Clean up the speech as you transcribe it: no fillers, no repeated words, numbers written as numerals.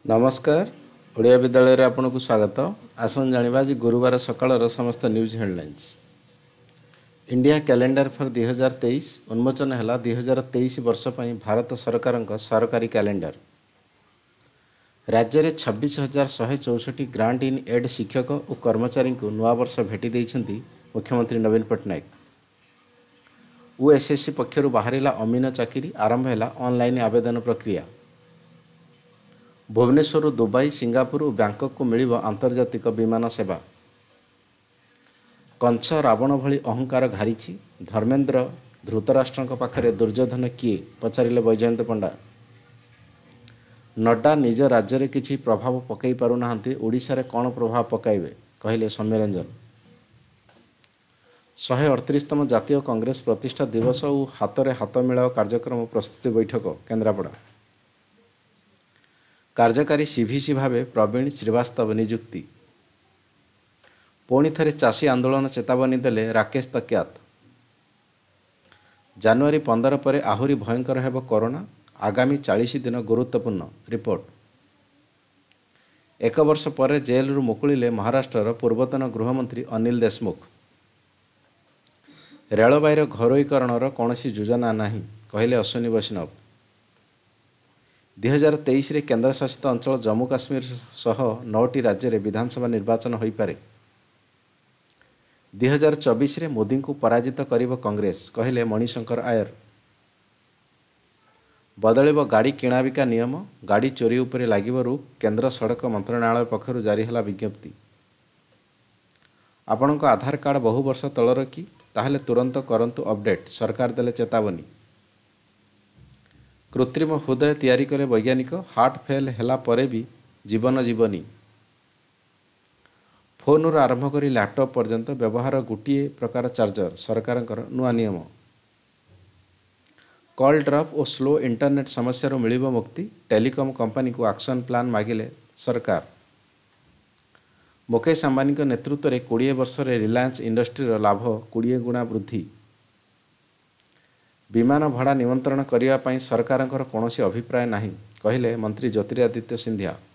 नमस्कार। ओडिया विद्यालय रे आपनको स्वागत। आसन जानिबा आज गुरुवार सकाळर समस्त news headlines. India calendar for 2023 उन्मोचन हैला 2023 वर्ष पई भारत सरकारक सरकारी कैलेंडर। राज्य रे 26,164 ग्रांट इन एड शिक्षक और कर्मचारी को नवा वर्ष भेटी देइछंती मुख्यमंत्री नवीन पटनायक। यूएसएससी पक्षरु बाहरिला अमीन चाकरी आरंभ हैला ऑनलाइन आवेदन प्रक्रिया। भुवनेश्वर दुबई सिंगापुर और बैंकॉक को मिलिब आंतर्जातिक विमान सेवा। कंस रावण भली अहंकार घारी धर्मेन्द्र धृतराष्ट्र पाखरे दुर्योधन किए पचारिले वैजयंत पंडा। नड्डा निज राज्य में किसी प्रभाव पकई पारुना ओडिशा रे कौन प्रभाव पकाइबे कहले सौम्यरंजन। 138तम जातीय कांग्रेस प्रतिष्ठा दिवस और हाथ मिलाओ कार्यक्रम प्रस्तुति बैठक केन्द्रापड़ा। कार्यकारी सीवीसी भावे प्रवीण श्रीवास्तव नियुक्ति। पुणी थे चाषी आंदोलन चेतावनी देले राकेश तक्यात। जनवरी 15 पर आहुरी भयंकर हेब कोरोना आगामी 40 दिन गुरुत्वपूर्ण रिपोर्ट। एक वर्ष पर जेल मुकुलिले महाराष्ट्र पूर्वतन गृहमंत्री अनिल देशमुख। रेलवाईर घरोईकरणर कौन योजना नहीं कहले अश्विनी वैष्णव। 2023 रे केन्द्र शासित अंचल जम्मू काश्मीर सह 9टी राज्य में विधानसभा निर्वाचन हो पारे। 2024 रे मोदी को पराजित करिब कांग्रेस कहले मणिशंकर आयर। बदलिब गाड़ी किणाबिका नियम गाड़ी चोरी उपरे लागिबरु केन्द्र सड़क मंत्रणालय पक्षरु जारी हला विज्ञप्ति। आपणक आधार कार्ड बहु वर्ष तलर कि ताहले तुरंत करंतु अपडेट सरकार देले चेतावनी। कृत्रिम हृदय तैयारी करे वैज्ञानिक हार्ट फेल हैला परे भी जीवन जीवनी। फोन रू आरंभ करी लैपटॉप पर्यंत व्यवहार गोटे प्रकार चार्जर सरकार नुआ नियम। कॉल ड्रॉप और स्लो इंटरनेट समस्या मिलिब मुक्ति टेलीकॉम कंपनी को एक्शन प्लान मागिले सरकार। मुकेश अंबानी नेतृत्व में 20 वर्ष रिलायंस इंडस्ट्रीर लाभ 20 गुणा वृद्धि। विमान भड़ा निमंत्रण करने सरकार कौन अभिप्राय नहीं कहले मंत्री ज्योतिरादित्य सिंधिया।